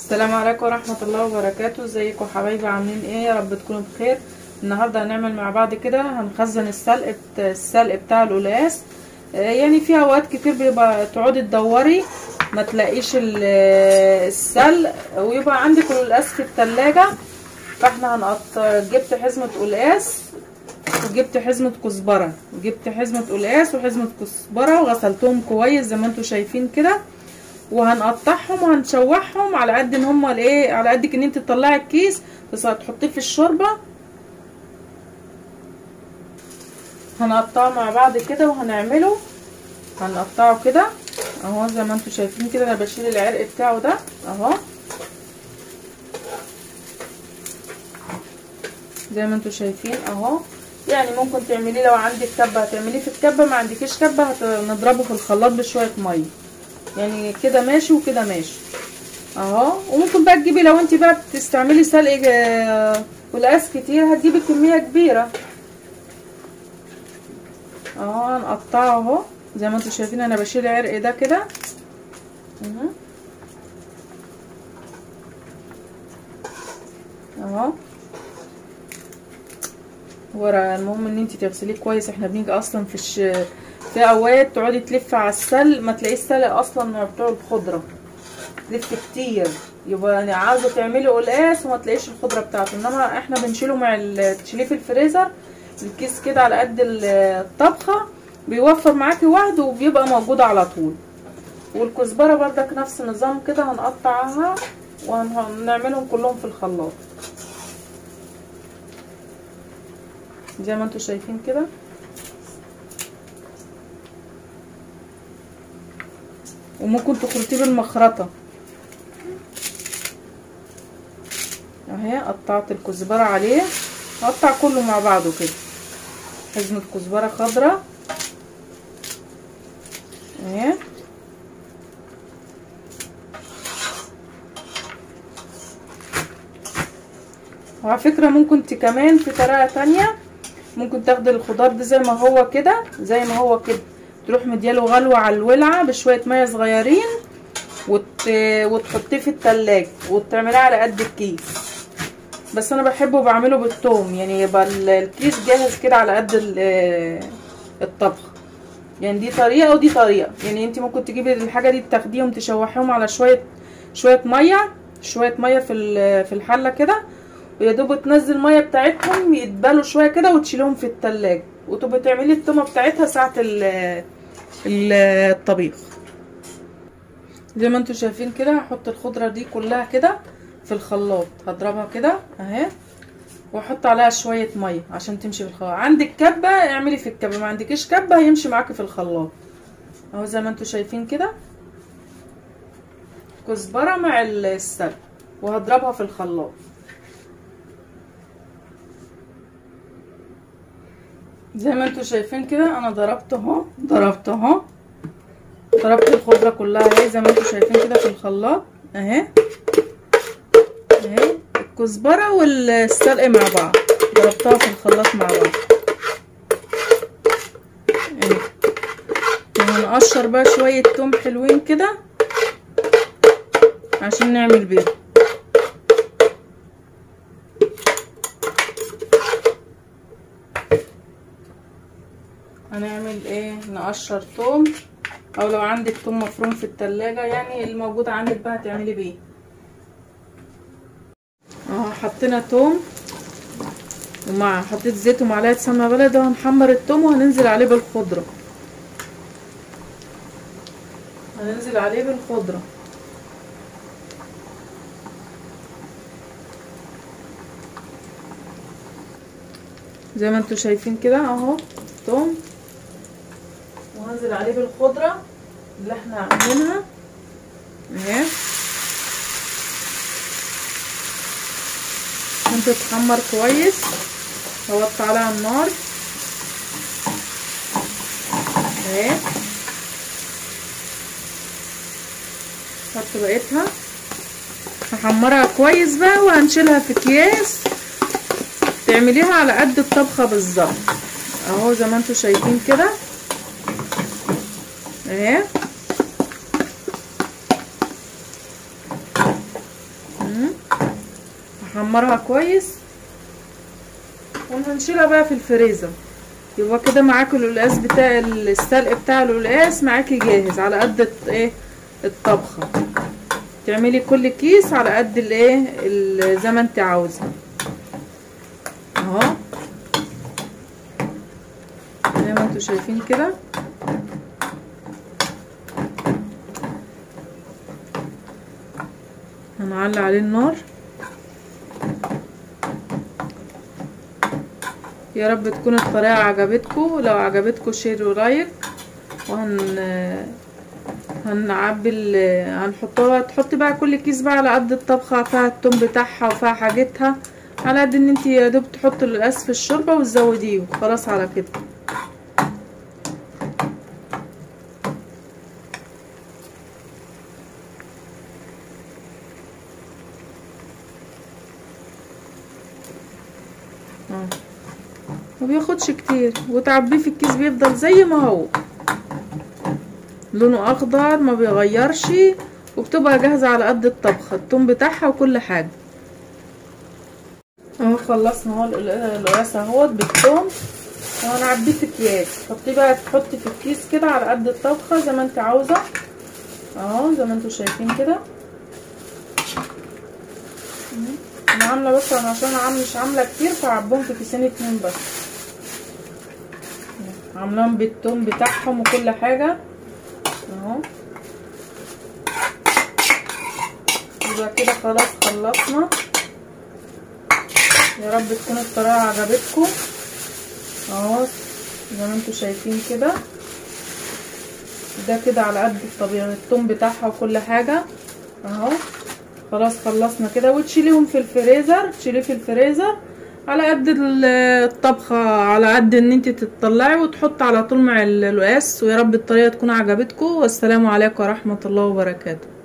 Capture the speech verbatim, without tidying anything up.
السلام عليكم ورحمة الله وبركاته. ازيكم حبايبي، عاملين ايه؟ يا رب تكونوا بخير. النهارده هنعمل مع بعض كده، هنخزن السلق السلق بتاع القلقاس. يعني في اوقات كتير بيبقى تقعدي تدوري ما تلاقيش السلق ويبقى عندك القلقاس في التلاجة. فاحنا هنقطع. جبت حزمة قلقاس وجبت حزمة كزبرة، وجبت حزمة قلقاس وحزمة كزبرة وغسلتهم كويس زي ما انتم شايفين كده، وهنقطعهم وهنشوحهم على قد ان هما الايه، على قد ان انت تطلعي الكيس بس هتحطيه في الشوربه. هنقطعه مع بعض كده وهنعمله، هنقطعه كده اهو زي ما انتم شايفين كده. انا بشيل العرق بتاعه ده اهو زي ما انتم شايفين اهو. يعني ممكن تعمليه لو عندك كبه هتعمليه في الكبه، ما عندكيش كبه هنضربه في الخلاط بشويه ميه، يعني كده ماشي وكده ماشي اهو. وممكن بقى تجيبي لو انت بقى بتستعملي سلق قلقاس كتير هتجيبي كميه كبيره اهو. هنقطعه اهو زي ما انتم شايفين. انا بشيل العرق ده كده اهو ورق. المهم ان انت تغسليه كويس. احنا بنيجي اصلا في الش... في اوقات تقعدي تلفي على السلق ما تلاقيش سلق اصلا من بتوع الخضره، تلف كتير يبقى يعني عاوزه تعملي قلقاس وما تلاقيش الخضره بتاعته. انما احنا بنشيله مع تشيليه في الفريزر الكيس كده على قد الطبخه، بيوفر معاكي وقت وبيبقى موجود على طول. والكزبره بردك نفس النظام كده، هنقطعها وهنعملهم كلهم في الخلاط زي ما انتم شايفين كده. وممكن تخلطيه بالمخرطه اهي. قطعت الكزبره عليه، هقطع كله مع بعضه كده. حزمه كزبره خضراء اهي. وعلى فكره ممكن انت كمان في طريقه تانية، ممكن تاخدي الخضار ده زي ما هو كده، زي ما هو كده تروح مدياله غلوه على الولعه بشويه ميه صغيرين وت... وتحطيه في التلاجة وتعمليه على قد الكيس. بس انا بحبه بعمله بالثوم، يعني يبقى الكيس جاهز كده على قد الطبخ. يعني دي طريقه ودي طريقه. يعني انت ممكن تجيبي الحاجه دي تاخديهم تشوحيهم على شويه شويه ميه شويه ميه في في الحله كده، ويا دوب تنزل الميه بتاعتهم يتبالوا شويه كده وتشيلهم في التلاجة، وتبقي تعملي التومه بتاعتها ساعه الطبيخ زي ما انتم شايفين كده. هحط الخضره دي كلها كده في الخلاط، هضربها كده اهي واحط عليها شويه ميه عشان تمشي في الخلاط. عندك كبه اعملي في الكبه، ما عندكيش كبه هيمشي معاكي في الخلاط اهو زي ما انتم شايفين كده. كزبره مع السلق وهضربها في الخلاط زي ما انتم شايفين كده. انا ضربت اهو ضربت اهو ضربت الخضره كلها اهي زي ما انتم شايفين كده في الخلاط اهي اهي. الكزبره والسلق مع بعض ضربتها في الخلاط مع بعض اهي. وهنقشر بقى شويه توم حلوين كده عشان نعمل بيهم. هنعمل ايه؟ نقشر توم، او لو عندك توم مفروم في التلاجة يعني الموجود عندك بقى هتعملي بيه اهو. حطينا توم ومع حطيت زيت ومعلقه سمنه بلدي، وهنحمر التوم وهننزل عليه بالخضره هننزل عليه بالخضره زي ما انتم شايفين كده اهو التوم، وهنزل عليه بالخضره اللي احنا عاملينها اهي. عشان تتحمر كويس هوطي عليها النار اهي. حط بقيتها هحمرها كويس بقى، وهنشيلها في اكياس تعمليها على قد الطبخه بالظبط اهو زي ما انتم شايفين كده اهي. نحمرها كويس وهنشيلها بقى في الفريزر. يبقى كده معاكي القلقاس بتاع السلق بتاع القلقاس معاكي جاهز على قد ايه الطبخه. تعملي كل كيس على قد الايه زي ما انت عاوزه اهو زي ما انتوا شايفين كده. هنعلي عليه النار. يا رب تكون الطريقه عجبتكم. لو عجبتكم شير ولايك. وهن هنعبي هنحطها تحطي بقى كل كيس بقى على قد الطبخه فيها التوم بتاعها وفيها حاجتها على قد ان انت يا دوب تحطي القلقاس في الشوربه وتزوديه خلاص على كده. اه ما بياخدش كتير وتعبيه في الكيس بيفضل زي ما هو لونه اخضر ما بيغيرش وبتبقى جاهزه على قد الطبخه التوم بتاعها وكل حاجه اهو. خلصنا اهو القلقاس اهوت بالثوم وهنعبيه في اكياس. حطيه بقى تحطي في الكيس كده على قد الطبخه زي ما انت عاوزه اهو زي ما انتوا شايفين كده. انا عامله بس انا عشان عامله مش عامله كتير فعبهم في كيسين اتنين بس. عاملاهم بالثوم بتاعهم وكل حاجه اهو. يبقى كده خلاص خلصنا. يا رب تكون الطريقه عجبتكم اهو زي ما انتوا شايفين كده. ده كده على قد الطبيعي الثوم بتاعها وكل حاجه اهو. خلاص خلصنا كده وتشيليهم في الفريزر. تشيليه في الفريزر على قد الطبخه على قد ان انت تطلعي وتحط على طول مع القلقاس. ويا رب الطريقه تكون عجبتكم. والسلام عليكم ورحمه الله وبركاته.